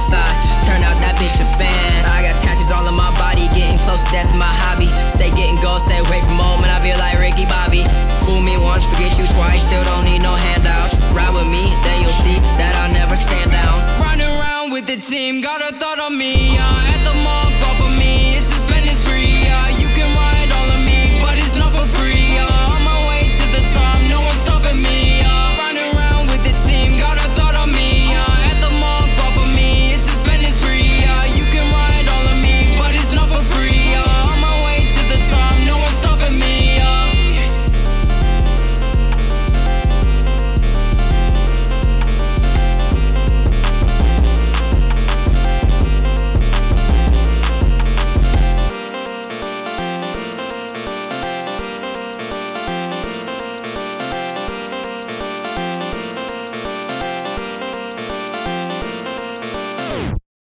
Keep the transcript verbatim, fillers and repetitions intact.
thigh. Turn out that bitch a fan. I got tattoos all on my body, getting close to death, my hobby. Stay getting gold, stay away from home, and I feel like Ricky Bobby. Fool me once, forget you twice, still don't need no handouts. Ride with me, then you'll see that I'll never stand down. Running around with the team, got a thought on me.